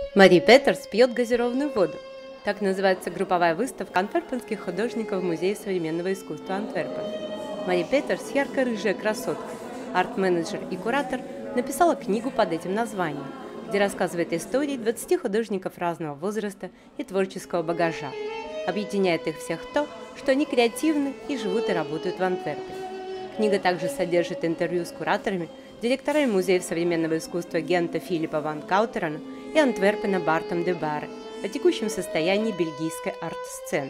Мари Петерс пьет газированную воду. Так называется групповая выставка антверпенских художников в Музее современного искусства Антверпен. Мари Петерс – ярко-рыжая красотка. Арт-менеджер и куратор написала книгу под этим названием, где рассказывает истории 20 художников разного возраста и творческого багажа. Объединяет их всех то, что они креативны и живут и работают в Антверпене. Книга также содержит интервью с кураторами, директорами Музеев современного искусства Гента Филиппа ван Каутерена и Антверпена Бартом де Барре о текущем состоянии бельгийской арт-сцены.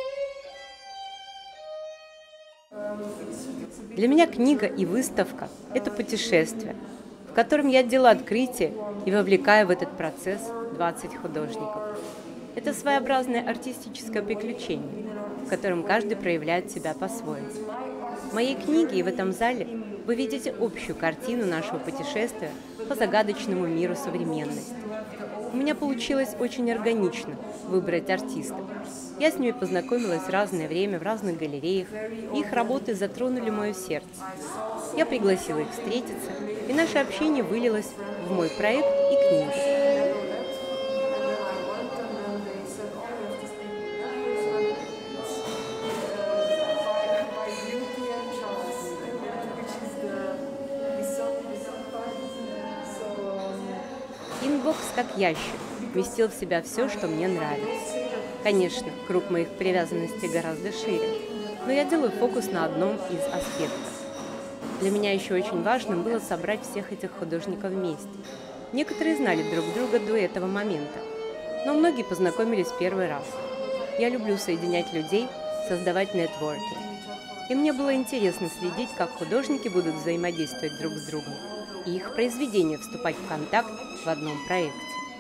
Для меня книга и выставка – это путешествие, в котором я делаю открытие и вовлекаю в этот процесс 20 художников. Это своеобразное артистическое приключение, в котором каждый проявляет себя по-своему. В моей книге и в этом зале вы видите общую картину нашего путешествия по загадочному миру современности. У меня получилось очень органично выбрать артистов. Я с ними познакомилась в разное время в разных галереях, и их работы затронули мое сердце. Я пригласила их встретиться, и наше общение вылилось в мой проект и книгу. Инбокс, как ящик, вместил в себя все, что мне нравится. Конечно, круг моих привязанностей гораздо шире, но я делаю фокус на одном из аспектов. Для меня еще очень важным было собрать всех этих художников вместе. Некоторые знали друг друга до этого момента, но многие познакомились первый раз. Я люблю соединять людей, создавать нетворкинг. И мне было интересно следить, как художники будут взаимодействовать друг с другом, и их произведения вступать в контакт в одном проекте.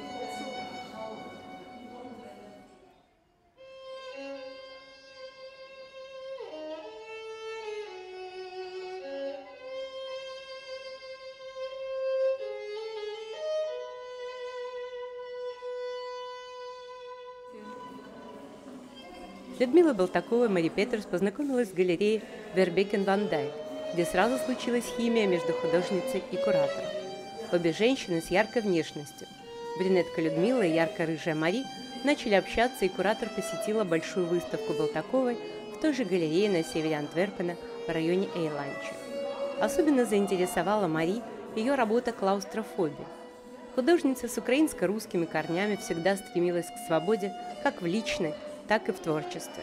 Людмила Болтакова и Мари Петерс познакомилась в галерее Вербекен ван Дайк, где сразу случилась химия между художницей и куратором. Обе женщины с яркой внешностью. Брюнетка Людмила и ярко-рыжая Мари начали общаться, и куратор посетила большую выставку Болтаковой в той же галерее на севере Антверпена в районе Эйланче. Особенно заинтересовала Мари ее работа «Клаустрофобия». Художница с украинско-русскими корнями всегда стремилась к свободе как в личной, так и в творчестве.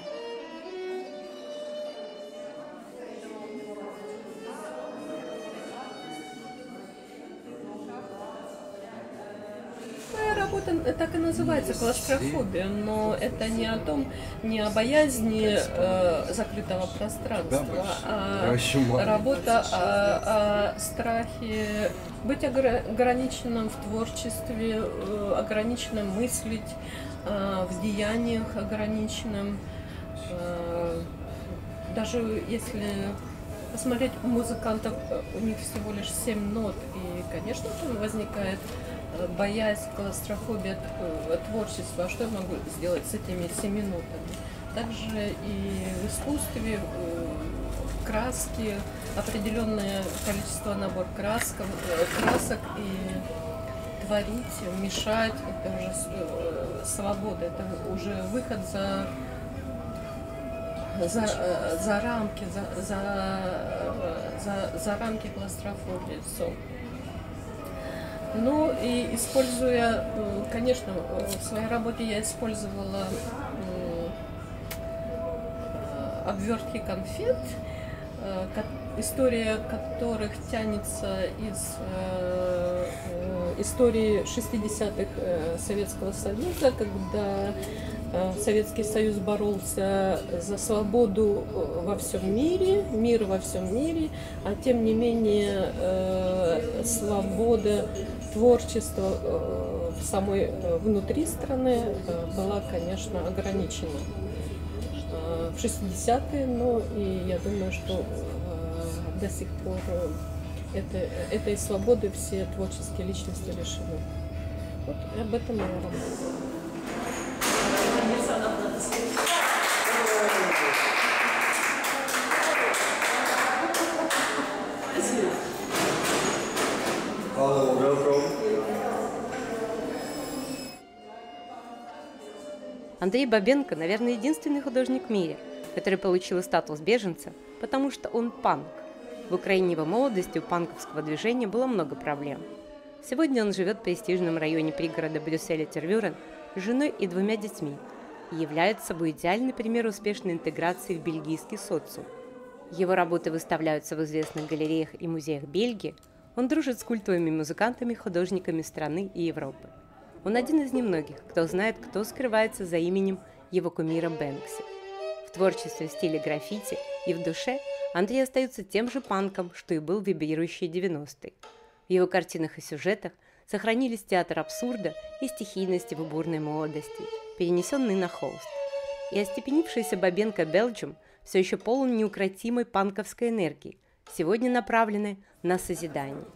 Моя работа так и называется клаустрофобия, но это не о том, не о боязни закрытого пространства, а работа о страхе быть ограниченным в творчестве, ограниченным мыслить, в деяниях ограниченным. Даже если посмотреть музыкантов, у них всего лишь 7 нот, и, конечно, там возникает боязнь, клаустрофобия творчества. А что я могу сделать с этими 7 нотами? Также и в искусстве краски, определенное количество набор красок и творить, мешать, это уже свобода, это уже выход за рамки, за рамки клаустрофобии. Ну и используя, конечно, в своей работе я использовала обвертки конфет, история которых тянется из истории 60-х Советского Союза, когда Советский Союз боролся за свободу во всем мире, мир во всем мире, а тем не менее свобода творчества в самой внутри страны была, конечно, ограничена в 60-е, но и я думаю, что до сих пор этой свободы все творческие личности лишены. Вот об этом я работаю. Андрей Бабенко, наверное, единственный художник в мире, который получил статус беженца, потому что он панк. В Украине его молодости у панковского движения было много проблем. Сегодня он живет в престижном районе пригорода Брюсселя Тервюрен с женой и 2 детьми и является собой идеальный пример успешной интеграции в бельгийский социум. Его работы выставляются в известных галереях и музеях Бельгии. Он дружит с культовыми музыкантами и художниками страны и Европы. Он один из немногих, кто знает, кто скрывается за именем его кумира Бэнкси. В творчестве в стиле граффити и в душе Андрей остается тем же панком, что и был в вибрирующие 90-е. В его картинах и сюжетах сохранились театр абсурда и стихийность его бурной молодости, перенесенные на холст. И остепенившийся Бабенко Белджиум все еще полон неукротимой панковской энергии, сегодня направленной на созидание.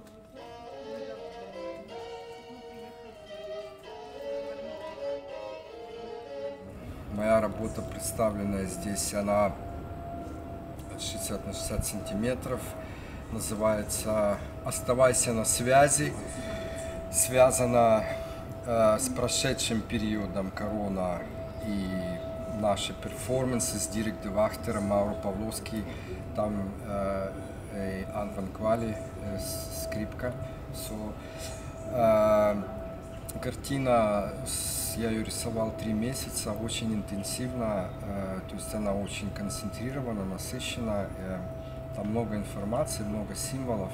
Моя работа, представленная здесь, она 60 на 60 сантиметров, называется «Оставайся на связи», связана с прошедшим периодом корона и наши перформансы с Дирек де Вахтера, Мауро Павловский, там Ан Ван Квали, скрипка. Картина, я ее рисовал 3 месяца, очень интенсивно, то есть она очень концентрирована, насыщена, там много информации, много символов,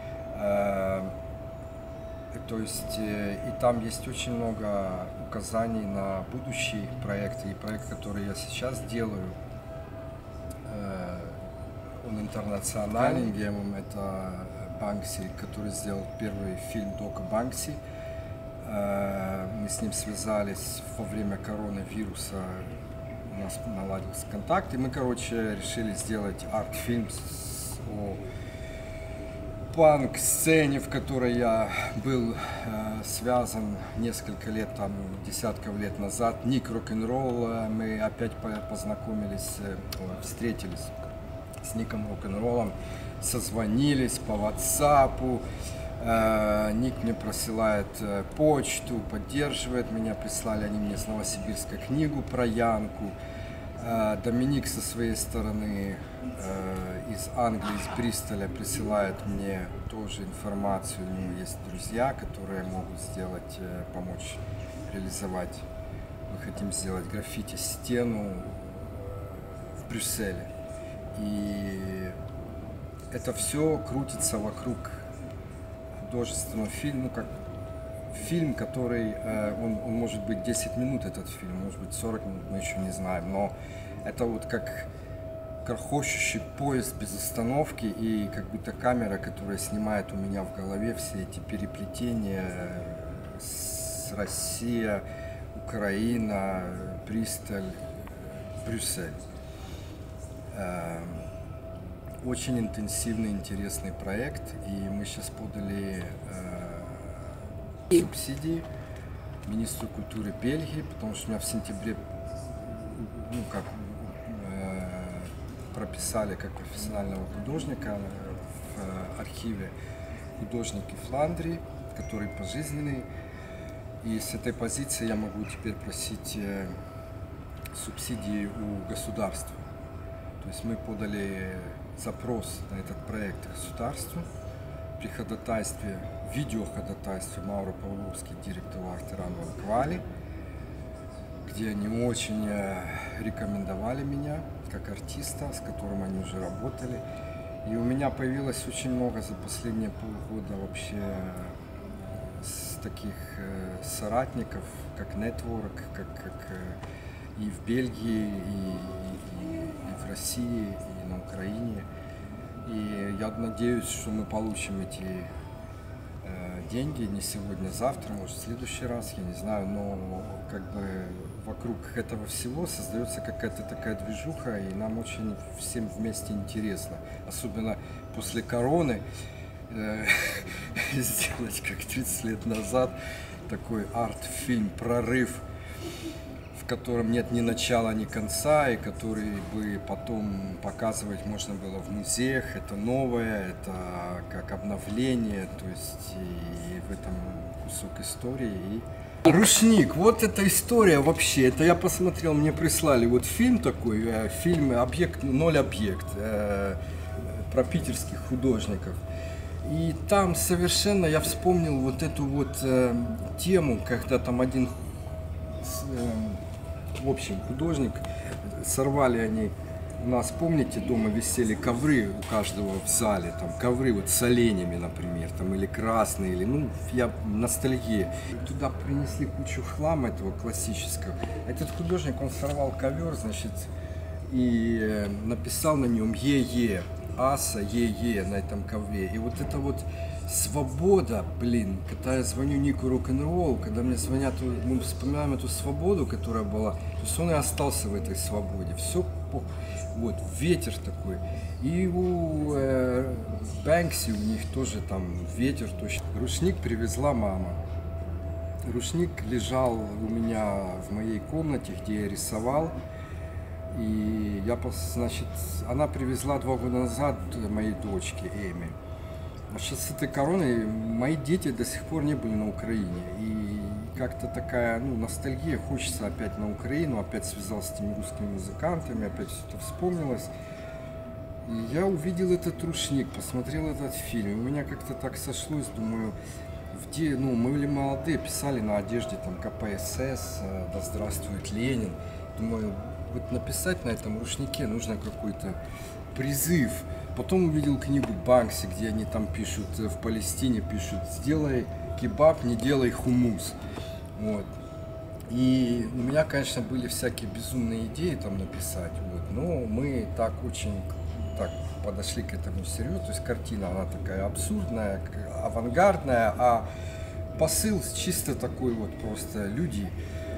то есть и там есть очень много указаний на будущие проекты, и проект, который я сейчас делаю, он интернациональный, это Банкси, который сделал первый фильм Дока Банкси. Мы с ним связались во время коронавируса, у нас наладился контакт, и мы, решили сделать арт-фильм о панк-сцене, в которой я был связан несколько лет, там, десятков лет назад. Ник рок-н-ролл, мы опять познакомились, встретились с Ником рок-н-роллом, созвонились по WhatsApp. Ник мне присылает почту, поддерживает меня, прислали они мне с Новосибирска книгу про Янку. Доминик со своей стороны из Англии, из Бристоля, присылает мне тоже информацию. У него есть друзья, которые могут сделать, помочь реализовать. Мы хотим сделать граффити-стену в Брюсселе. И это все крутится вокруг художественного фильма, как фильм, который, он может быть 10 минут, этот фильм, может быть 40 минут, мы еще не знаем, но это вот как грохочущий поезд без остановки и как будто камера, которая снимает у меня в голове все эти переплетения с Россия, Украина, Бристоль, Брюссель. Очень интенсивный, интересный проект, и мы сейчас подали субсидии министру культуры Бельгии, потому что меня в сентябре прописали как профессионального художника в архиве художники Фландрии, который пожизненный, и с этой позиции я могу теперь просить субсидии у государства. То есть мы подали запрос на этот проект государству при ходатайстве, видеоходатайстве Мауро Павловский, Дирек де Вахтер, Ан Ван Квали, где они очень рекомендовали меня как артиста, с которым они уже работали. И у меня появилось очень много за последние полгода вообще таких соратников, как Network, как и в Бельгии, и в России, и на Украине. И я надеюсь, что мы получим эти деньги не сегодня, завтра, может в следующий раз, я не знаю, но как бы вокруг этого всего создается какая-то такая движуха, и нам очень всем вместе интересно, особенно после короны, сделать как 30 лет назад такой арт-фильм «Прорыв», в котором нет ни начала, ни конца, и который бы потом показывать можно было в музеях. Это новое, это как обновление, то есть и в этом кусок истории. И Рушник, вот эта история вообще, это я посмотрел, мне прислали вот фильм такой, фильм «Объект, ноль объект», про питерских художников. И там совершенно я вспомнил вот эту вот тему, когда там один, в общем, художник, сорвали они, у нас, помните, дома висели ковры у каждого в зале, там ковры вот с оленями, например, там, или красные, или, ну, я ностальгия. Туда принесли кучу хлама этого классического. Этот художник, он сорвал ковер, значит, и написал на нем «Е-е», аса, е-е на этом ковре. И вот это вот свобода, блин, когда я звоню Нику Рок-н-Ролл, когда мне звонят, мы вспоминаем эту свободу, которая была, то есть он и остался в этой свободе. Все, вот, ветер такой. И у Бэнкси, у них тоже там ветер точно. Рушник привезла мама. Рушник лежал у меня в моей комнате, где я рисовал. И я, значит, она привезла 2 года назад моей дочке Эми. А сейчас с этой короной мои дети до сих пор не были на Украине. И как-то такая, ну, ностальгия, хочется опять на Украину, опять связался с теми русскими музыкантами, опять что-то вспомнилось. И я увидел этот рушник, посмотрел этот фильм. У меня как-то так сошлось, думаю, где, ну, мы были молодые, писали на одежде там КПСС, да здравствует Ленин. Думаю, вот написать на этом рушнике нужно какой-то призыв. Потом увидел книгу Банкси, где они там пишут, в Палестине пишут: сделай кебаб, не делай хумус. Вот. И у меня, конечно, были всякие безумные идеи там написать. Вот. Но мы так очень так подошли к этому серьезно. То есть картина, она такая абсурдная, авангардная, а посыл чисто такой вот просто люди.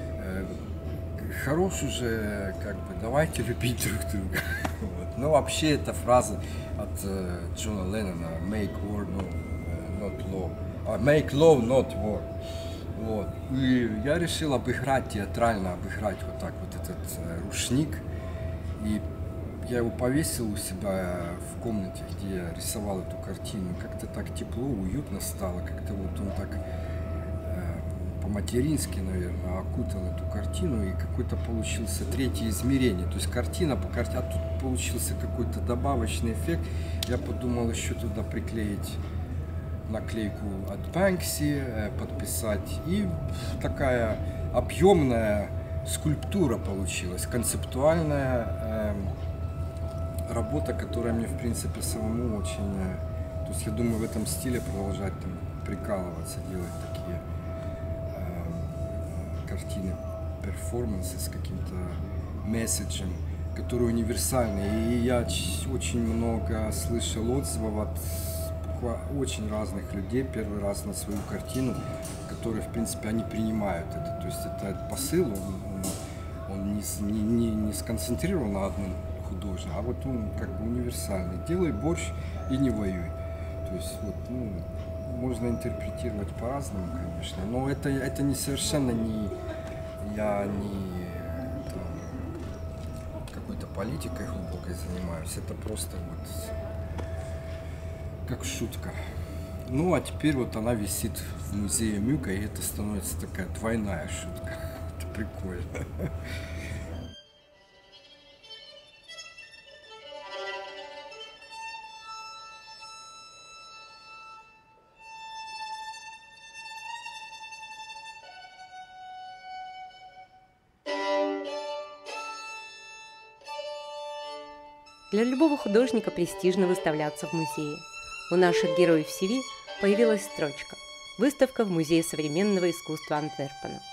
Хорош уже, как бы, давайте любить друг друга. Вот. Но вообще эта фраза от Джона Леннона: make war, no, not law. Make law, not war. Вот. И я решил обыграть, театрально обыграть вот так вот этот рушник. И я его повесил у себя в комнате, где я рисовал эту картину. Как-то так тепло, уютно стало, как-то вот он так по-матерински, наверное, окутал эту картину, и какой-то получился третье измерение. То есть картина по картине, а тут получился какой-то добавочный эффект. Я подумал еще туда приклеить наклейку от Бэнкси, подписать. И такая объемная скульптура получилась, концептуальная работа, которая мне, в принципе, самому очень... То есть я думаю, в этом стиле продолжать там прикалываться, делать такие картины, перформансы с каким-то месседжем, который универсальный. И я очень много слышал отзывов от очень разных людей первый раз на свою картину, которые, в принципе, они принимают это. То есть это посыл, он не сконцентрирован на одном художнике, а вот он как бы универсальный. Делай борщ и не воюй. То есть вот, ну, можно интерпретировать по-разному, конечно, но это не совершенно не... Я не какой-то политикой глубокой занимаюсь, это просто вот как шутка. Ну, а теперь вот она висит в музее Мюка, и это становится такая двойная шутка. Это прикольно. Для любого художника престижно выставляться в музее. У наших героев CV появилась строчка: «Выставка в Музее современного искусства Антверпена».